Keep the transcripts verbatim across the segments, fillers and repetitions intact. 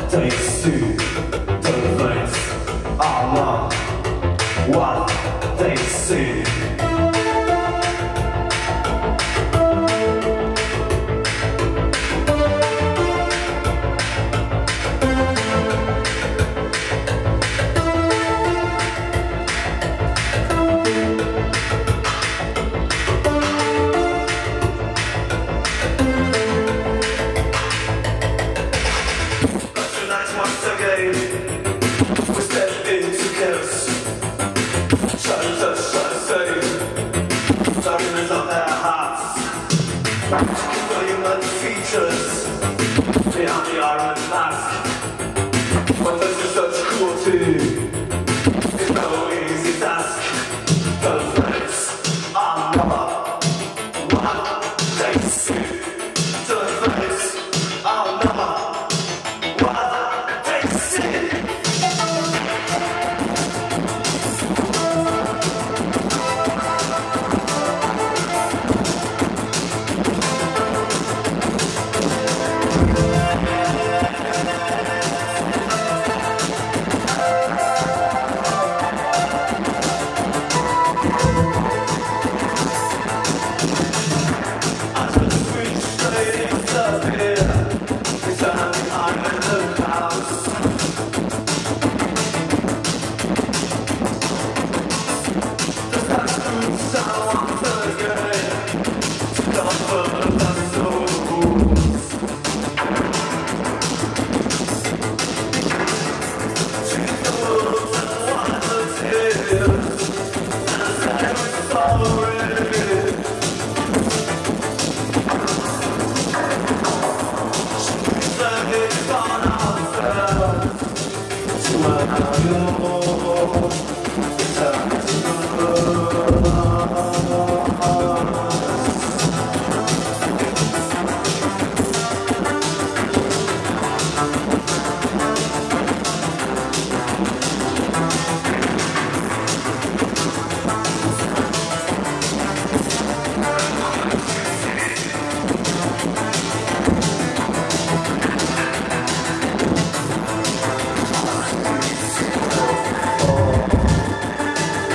takes two to the face. I know what they see. Human features behind the iron mask. But this is such cruelty. It's no easy task. The face are never what they see. The face are never what they see.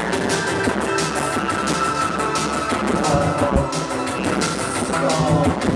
Oh.